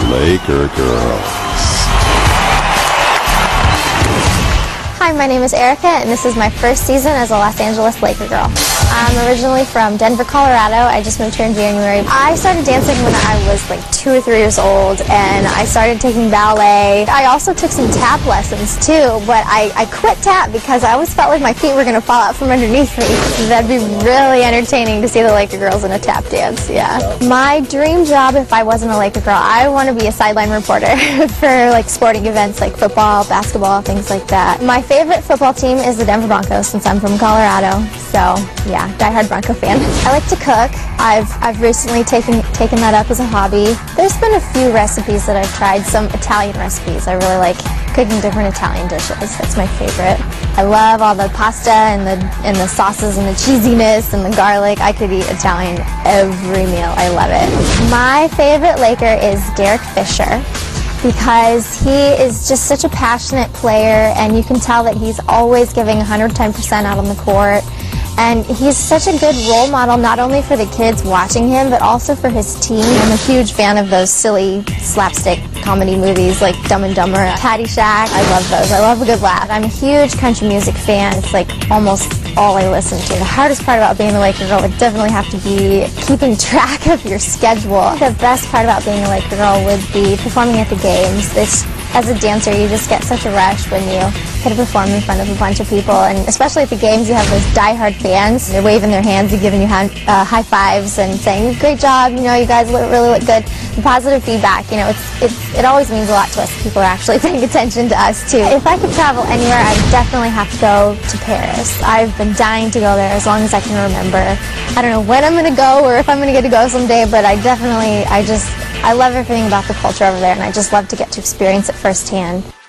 Laker Girls. Hi, my name is Erica, and this is my first season as a Los Angeles Laker girl. I'm originally from Denver, Colorado. I just moved here in January. I started dancing when I was like 2 or 3 years old, and I started taking ballet. I also took some tap lessons too, but I quit tap because I always felt like my feet were going to fall out from underneath me. That'd be really entertaining to see the Laker girls in a tap dance, yeah. My dream job if I wasn't a Laker girl, I want to be a sideline reporter for like sporting events like football, basketball, things like that. My favorite football team is the Denver Broncos since I'm from Colorado, so yeah, diehard Bronco fan. I like to cook. I've recently taken that up as a hobby. There's been a few recipes that I've tried, some Italian recipes. I really like cooking different Italian dishes. That's my favorite. I love all the pasta and the sauces and the cheesiness and the garlic. I could eat Italian every meal. I love it. My favorite Laker is Derek Fisher, because he is just such a passionate player, and you can tell that he's always giving 110% out on the court. And he's such a good role model, not only for the kids watching him, but also for his team. I'm a huge fan of those silly slapstick comedy movies like Dumb and Dumber, Caddyshack. I love those. I love a good laugh. I'm a huge country music fan. It's like almost all I listen to. The hardest part about being a Laker girl would definitely have to be keeping track of your schedule. The best part about being a Laker girl would be performing at the games. As a dancer, you just get such a rush when you get to perform in front of a bunch of people, and especially at the games, you have those diehard fans. They're waving their hands and giving you high fives and saying, "Great job! You know, you guys really look good." The positive feedback, you know, it always means a lot to us. People are actually paying attention to us too. If I could travel anywhere, I would definitely have to go to Paris. I've been dying to go there as long as I can remember. I don't know when I'm going to go or if I'm going to get to go someday, but I love everything about the culture over there, and I just love to get to experience it firsthand.